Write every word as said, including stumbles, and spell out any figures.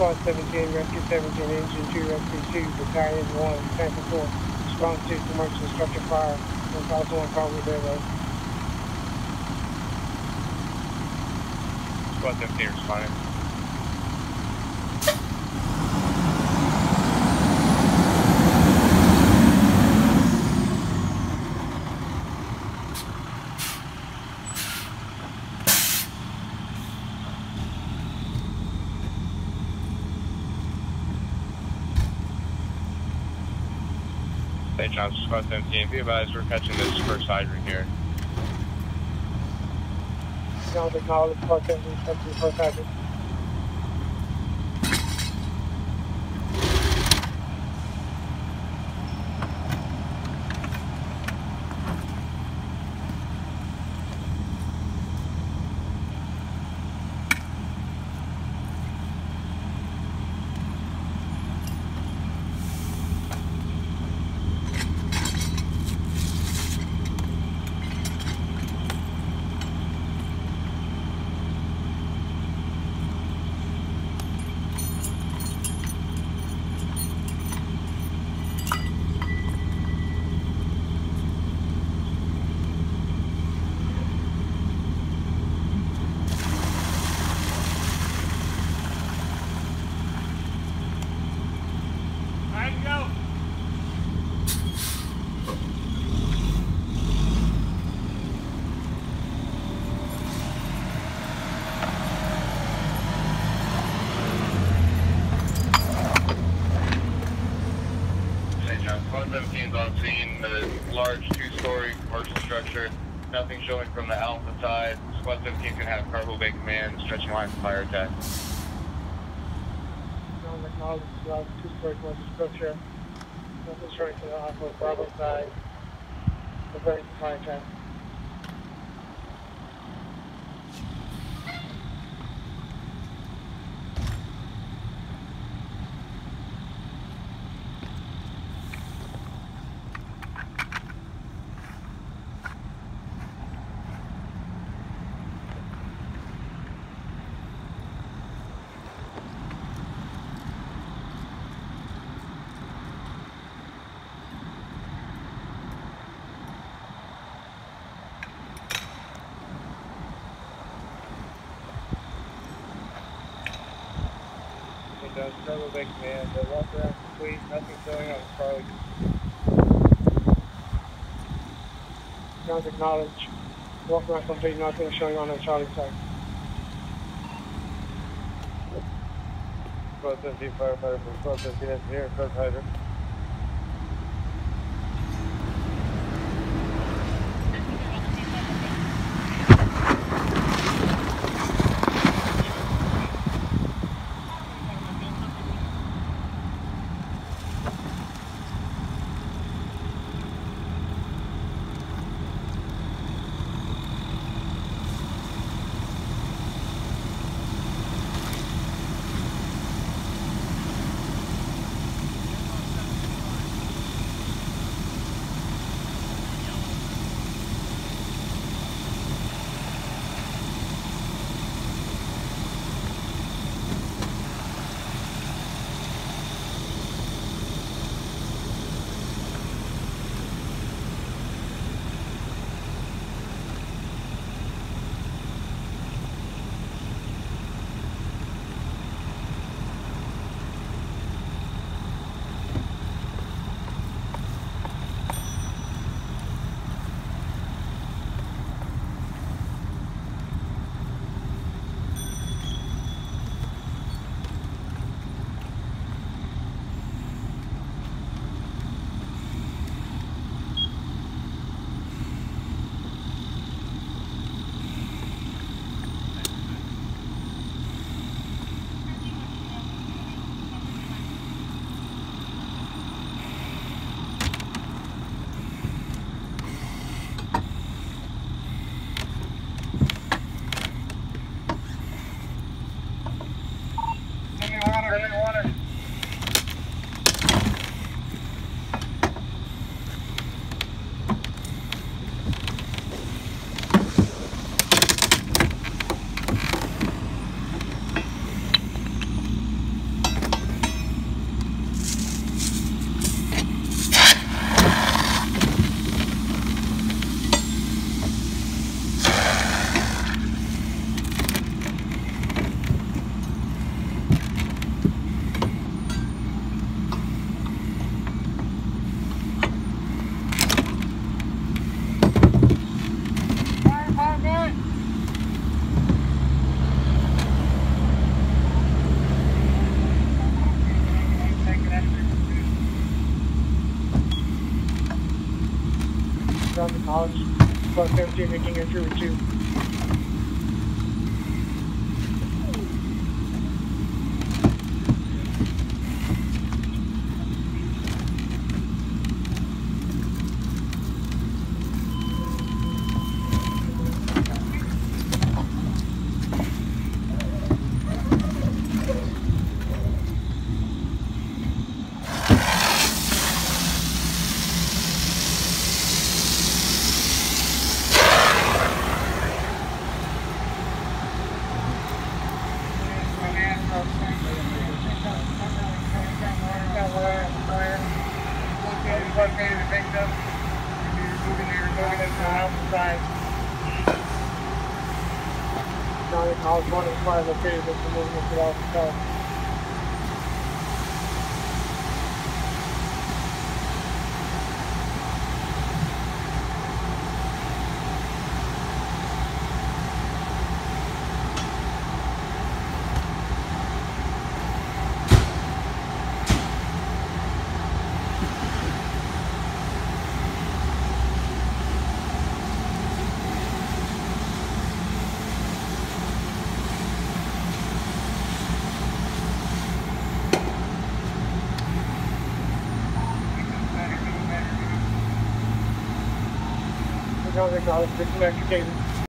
Squad seventeen, Rescue seventeen, Engine two, Rescue two, Battalion one, Tampa four. Response to commercial structure fire. one thousand one call with airway. Squad seventeen responding. Saint John's Squad seventeen, be advised we're catching this first hydrant here. John's acknowledged, Squad seventeen, catching the first hydrant. Squad seventeen's on scene, the large two-story commercial structure. Nothing showing from the Alpha side. Squad seventeen's gonna have cargo bay command, stretching line for fire attack. John's acknowledged, large two-story commercial structure. Nothing showing from the Alpha Bravo side. Preparing for fire attack. Does cargo bay command, the walk around complete, nothing showing on Charlie. John's acknowledged, walk around complete, nothing showing on the Charlie side. Squad seventeen firefighter from Squad seventeen engineer, first hydrant. acknowledge. Plus seventeen, making entry with two. I was one of the five located with the movement to off the car. Acknowledge, acknowledge, six Mexican.